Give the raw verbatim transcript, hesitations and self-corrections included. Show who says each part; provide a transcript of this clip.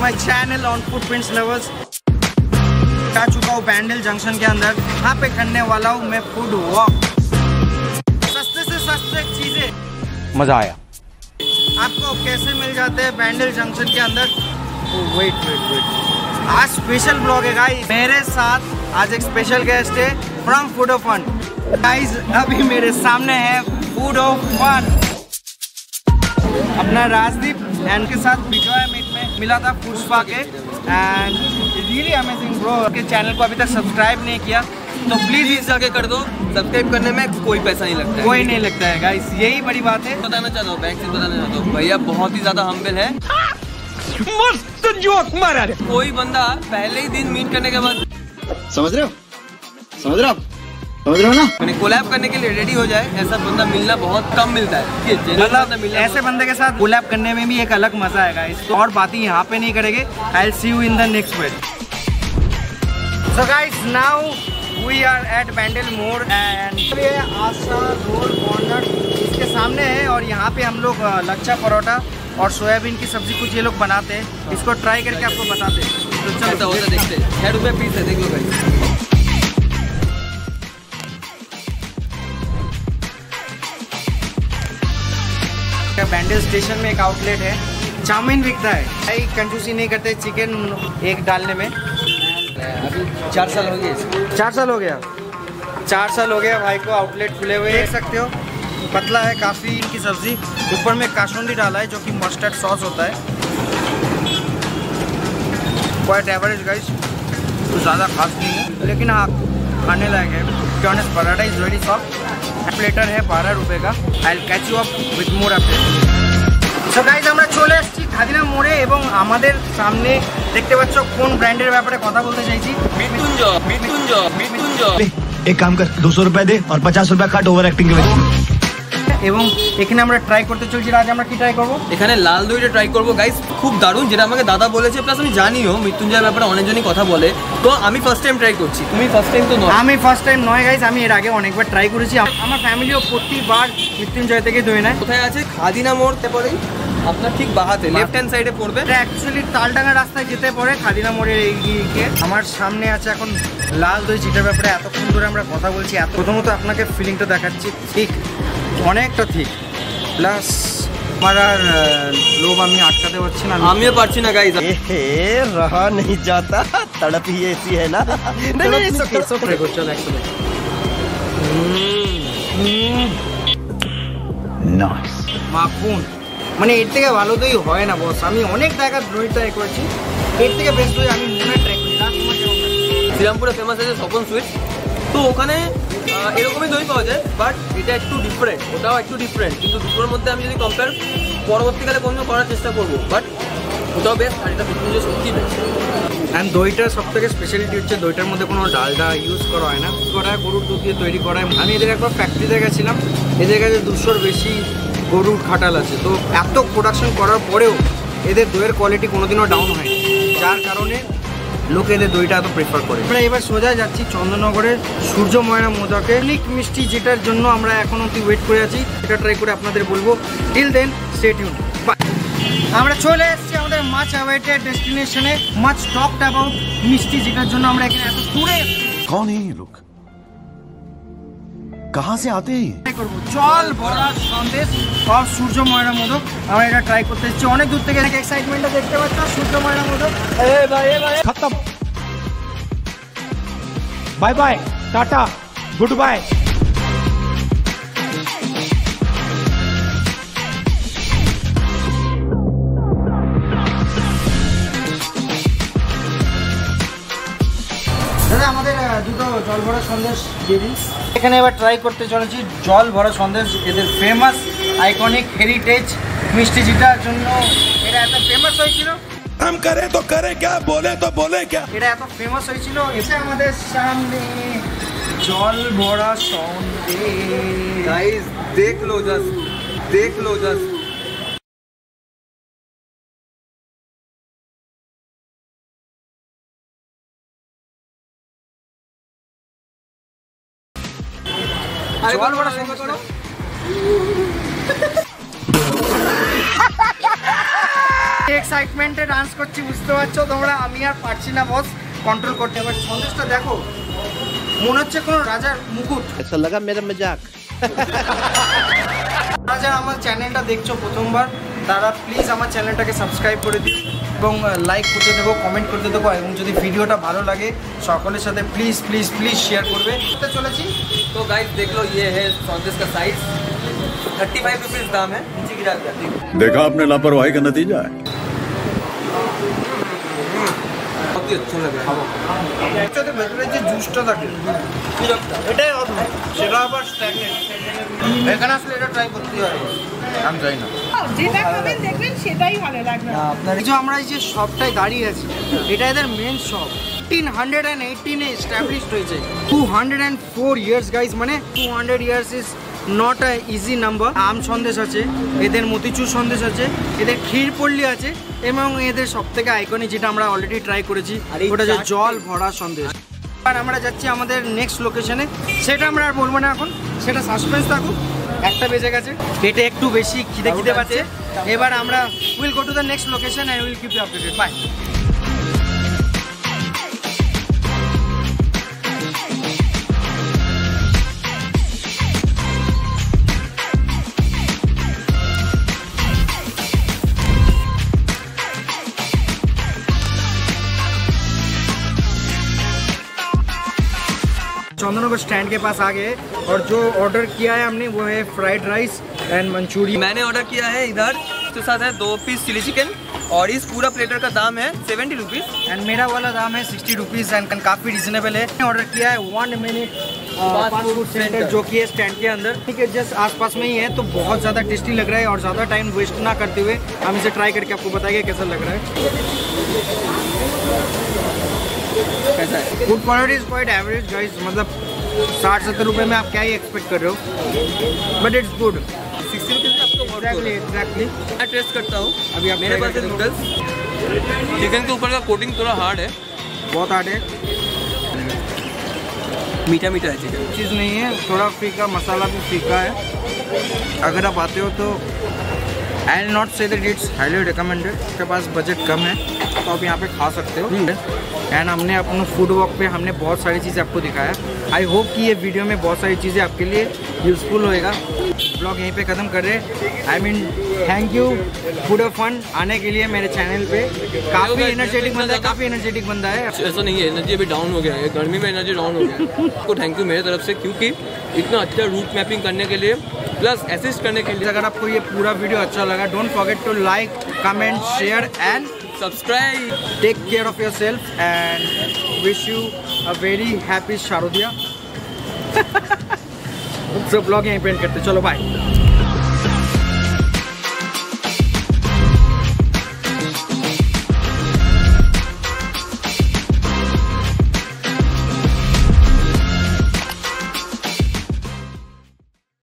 Speaker 1: My channel on footprints lovers. आ चुका हूँ बैंडल जंक्शन के अंदर, यहाँ पे करने वाला हूँ मैं फूड वॉक। सस्ते से सस्ते चीजें
Speaker 2: मजा आया।
Speaker 1: आपको कैसे मिल जाते हैं बैंडल जंक्शन के अंदर। वेट वेट वेट आज स्पेशल ब्लॉग है गाइस। मेरे साथ आज एक स्पेशल गेस्ट है from food of fun. Guys अभी मेरे सामने है फूड ऑफ फन, अपना राजदीप एंड के साथ विजय मीट में मिला था पुष्पा के। And really amazing bro. के चैनल को अभी तक सब्सक्राइब नहीं किया तो प्लीज इस जाके कर दो। सब्सक्राइब करने में कोई पैसा नहीं लगता है, कोई नहीं लगता है गाइस, यही बड़ी बात है। बताना चाहता हूँ, बैंक से बताना चाहता हूँ, भैया बहुत ही ज्यादा हम्बल है। मस्त जोक मारा। कोई बंदा पहले ही दिन मीट करने के बाद
Speaker 3: समझ रहे हो समझ रहे हो समझ रहे हो ना,
Speaker 1: मैंने कोलैब करने के लिए रेडी हो जाए, ऐसा बंदा मिलना बहुत कम मिलता है। मतलब ऐसे बंदे के साथ कोलैब करने में भी एक अलग मजा आएगा। इसको और बातें यहाँ पे नहीं करेंगे। I will see you in the next video. So guys now we are at Bandel मोड़ एंड ये आशा रोड कॉर्नर इसके सामने है। और यहाँ पे हम लोग लच्छा परोठा और सोयाबीन की सब्जी कुछ ये लोग बनाते हैं। इसको ट्राई करके आपको बताते हैं। तो चलता होता देखते हैं। छह रुपये पीस है, देख लो भाई। बैंडल स्टेशन में एक आउटलेट है, चाउमीन बिकता है। भाई कंजूसी नहीं करते चिकन एक डालने में। अभी चार साल हो गए चार साल हो गया चार साल हो गया भाई को आउटलेट खुले हुए। देख सकते हो पतला है काफ़ी इनकी सब्जी। ऊपर में काशुंदी डाला है जो कि मस्टर्ड सॉस होता है। क्वाइट एवरेज गाइस, कुछ ज़्यादा खास नहीं है लेकिन हाँ खाने लायक है। Honest paratha is very soft. Platter है बारह रुपए का। I will catch you up with more update. So guys আমরা চলে এসেছি খাদিনা মোড়ে এবং আমাদের সামনে দেখতে পাচ্ছ কোন ব্র্যান্ডের ব্যাপারে কথা বলতে চাইছি। মৃত্যুঞ্জয় মৃত্যুঞ্জয় মৃত্যুঞ্জয়
Speaker 3: एक काम कर दो सौ रुपए दे और पचास रुपए काट ओवर एक्टिंग के वजह।
Speaker 1: এবং এখানে আমরা ট্রাই করতে চলছি। আজ আমরা কি ট্রাই করব? এখানে লাল দইটা ট্রাই করব গাইস, খুব দারুণ। যেটা আমাকে দাদা বলেছে, প্লাস আমি জানিও মৃত্যুঞ্জয়ের ব্যাপারে অনেকজনই কথা বলে। তো আমি ফার্স্ট টাইম ট্রাই করছি। তুমি ফার্স্ট টাইম তো নয়? আমি ফার্স্ট টাইম নয় গাইস, আমি এর আগে অনেকবার ট্রাই করেছি। আমার ফ্যামিলিও প্রতিবার মৃত্যুঞ্জয় থেকে দই নেয়। কোথায় আছে? খাদিনা মোড়তে পড়েই আপনার ঠিক বাহাতে লেফট হ্যান্ড সাইডে পড়বে। এটা অ্যাকচুয়ালি তালডাঙ্গা রাস্তায় যেতে পড়ে খাদিনা মোড়ের এগিয়ে। আমার সামনে আছে এখন লাল দই, যেটার ব্যাপারে এতক্ষণ ধরে আমরা কথা বলছি। এত প্রথমত আপনাকে ফিলিংটা দেখাচ্ছি, ঠিক অনেকটা ঠিক। প্লাস আমার আর লোভ আমি আটকাতে পারছি না। আমিও পারছি না গাইস।
Speaker 3: ए रहा नहीं जाता, तड़प ही ऐसी है ना।
Speaker 1: नहीं नहीं सब सब ट्राई कर। चल एक्चुअली
Speaker 3: नाइस
Speaker 1: মাখন, মানে এর থেকে ভালো দই হয় না বস। আমি অনেক জায়গায় দই ট্রাই করেছি, এর থেকে বেস্ট দই আমি মনে ট্রাই করি। শ্রীরামপুরে ফেমাস আছে স্বপন সুইট, তো ওখানে এরকমই দই পাওয়া যায়, বাট এটা একটু ডিফারেন্ট, ওটাও একটু ডিফারেন্ট। কিন্তু দুটোর মধ্যে আমি যদি কম্পেয়ার পরবর্তীকালে কোনো করার চেষ্টা করবো, বাট ওটাও বেস্ট আর এটা মৃত্যুঞ্জয় সত্যি বেস্ট। অ্যান্ড দইটার সব থেকে স্পেশালিটি হচ্ছে দইটার মধ্যে কোনো ডালডা ইউজ করা হয় না, করা হয় গরুর দুধ দিয়ে তৈরি করা হয়। আমি এদের একবার ফ্যাক্টরিতে গেছিলাম, এদের কাছে দুশোর বেশি গরুর খাটাল আছে। তো এত প্রোডাকশন করার পরেও এদের দইয়ের কোয়ালিটি কোনোদিনও ডাউন হয়, যার কারণে লোক এদের দইটা এত প্রেফার করে। আমরা এবার সোজা যাচ্ছি চন্দননগরের সূর্য ময়না মোদকে লিক মিষ্টি, যেটার জন্য আমরা এখন অব্দি ওয়েট করে আছি। এটা ট্রাই করে আপনাদের বলবো। Till then stay tune. আমরা চলে এসেছি আমাদের মাচ অ্যাওয়েটেড ডেস্টিনেশনে, মাচ টকড অ্যাবাউট মিষ্টি, যেটার জন্য আমরা এখানে এত দূরে।
Speaker 3: कौन है ये लोग, कहाँ से आते हैं?
Speaker 1: ট্রাই করবো জল ভরা সন্দেশ আর সূর্য ময়না মোদক। আমরা এটা ট্রাই করতে এসেছি অনেক দূর থেকে। এক্সাইটমেন্টটা দেখতে পাচ্ছ, সূর্য ময়না মোদক। এ ভাই এ ভাই
Speaker 2: खत्म, bye bye, tata, goodbye.
Speaker 1: দাদা আমাদের দুটো জল ভরা সন্দেশ দিয়ে দিন। এখানে এবার ট্রাই করতে চলেছি জল ভরা সন্দেশ, এদের ফেমাস আইকনিক হেরিটেজ মিষ্টি, যেটার জন্য এটা এত ফেমাস হয়েছিল।
Speaker 2: हम करे तो करे क्या, बोले तो बोले क्या।
Speaker 1: এটা এত ফেমাস হয়েছিল। এসে আমাদের সামনে জল ভরা সন্দেশ। গাইস দেখ লো জাস্ট, দেখ লো জাস্ট। জল ভরা সন্দেশ এক্সাইটমেন্টে ডান্স করছি, বুঝতে পারছো তোমরা। আমি আর পারছি না বস কন্ট্রোল করতে। এবার সন্দেশটা দেখো, মনে হচ্ছে কোনো রাজার মুকুট।
Speaker 3: ऐसा लगा मेरा मजाक।
Speaker 1: যারা আমার চ্যানেলটা দেখছো প্রথমবার, তারা প্লিজ আমার চ্যানেলটাকে সাবস্ক্রাইব করে দিও এবং লাইক করতে দেবো, কমেন্ট করতে দেবো, এবং যদি ভিডিওটা ভালো লাগে সকলের সাথে প্লিজ প্লিজ প্লিজ শেয়ার করবে। চলেছি
Speaker 4: तो गाइस देख लो, ये है सौंदेश का साइज, थर्टी फाइव रुपीज दाम है। नीचे गिरा दिया,
Speaker 5: देखा आपने लापरवाही का नतीजा है।
Speaker 4: बहुत ही अच्छा लग रहा है।
Speaker 1: একসাথে ভেতরে যে জুসটা থাকে এটাই অদ্ভুত, সেটা আবার স্ট্যাগনেট। এখানে আসলে এটা ট্রাই করতে হবে, আমি জানি না।
Speaker 6: যেটা খাবেন দেখবেন সেটাই ভালো লাগবে।
Speaker 1: আপনার যে আমরা এই যে শপটায় দাঁড়িয়ে আছি, এটা এদের মেন শপ। এইটিন এইটিন এ এস্টাবলিশড হয়েছে। Two hundred four years guys, মানে two hundred years is not a easy number. আম সন্দেশ আছে, এদের মতিচুর সন্দেশ আছে, এদের ক্ষীরপল্লী আছে, এবং এদের সব থেকে আইকনিক যেটা আমরা অলরেডি ট্রাই করেছি ওটা যে জল ভরা সন্দেশ। আর আমরা যাচ্ছি আমাদের নেক্সট লোকেশনে, সেটা আমরা আর বলবো না এখন, সেটা সাসপেন্স থাকুক। একটা বেজে গেছে, পেটে একটু বেশি খিদে খিদে পাচ্ছে। এবার আমরা will go to the next location and will keep you updated. Bye. Chandannagar stand के पास आ गए और जो ऑर्डर किया है हमने वो है फ्राइड राइस एंड मंचूरियन।
Speaker 4: मैंने ऑर्डर किया है इधर, इसके साथ है दो पीस चिली चिकन, और इस पूरा प्लेटर का दाम है सेवेंटी रुपीज
Speaker 1: एंड मेरा वाला दाम है सिक्सटी रुपीज़ एंड काफ़ी रिजनेबल है। ऑर्डर किया है one minute fast food centre, जो कि है स्टैंड के अंदर, ठीक है, जस्ट आसपास में ही है। तो बहुत ज़्यादा टेस्टी लग रहा है, और ज़्यादा टाइम वेस्ट ना करते हुए हम इसे ट्राई करके आपको बताएंगे कैसा लग रहा है। कैसा है? Food quality is quite average guys, मतलब साठ सत्तर रुपये में आप क्या ही एक्सपेक्ट कर रहे हो, but it's good.
Speaker 4: Sixty rupees में आपको
Speaker 1: एग्जैक्टली एग्जैक्टली
Speaker 4: मैं टेस्ट करता हूँ।
Speaker 1: अभी आप
Speaker 4: मेरे
Speaker 1: try
Speaker 4: पास है
Speaker 1: करके
Speaker 4: नूडल्स, चिकन के ऊपर का कोटिंग थोड़ा हार्ड है,
Speaker 1: बहुत हार्ड है,
Speaker 4: मीठा मीठा है चिकन।
Speaker 1: चीज़ नहीं है, थोड़ा फीका, मसाला भी फीका है। अगर आप आते हो तो I will not say that it's highly recommended. आपके पास बजट कम है तो आप यहाँ पे खा सकते हो। एंड हमने अपने फूड वॉक पे हमने बहुत सारी चीज़ें आपको दिखाया। आई होप कि ये वीडियो में बहुत सारी चीज़ें आपके लिए यूज़फुल होएगा। ब्लॉग यहीं पे ख़त्म कर रहे हैं। I mean thank you food of fun आने के लिए मेरे चैनल पे। काफ़ी एनर्जेटिक बंदा है, काफ़ी एनर्जेटिक बंदा है।
Speaker 4: ऐसा नहीं है, एनर्जी अभी डाउन हो गया है, गर्मी में एनर्जी डाउन हो गया है। आपको थैंक यू मेरे तरफ से, क्योंकि इतना अच्छा रूट मैपिंग करने के लिए प्लस असिस्ट करने के लिए।
Speaker 1: अगर आपको ये पूरा वीडियो अच्छा लगा, don't forget to like, comment, share and
Speaker 4: subscribe.
Speaker 1: Take care of yourself and wish you a very happy Sharadiya. सब ब्लॉग यहीं पे एंड करते, चलो बाय।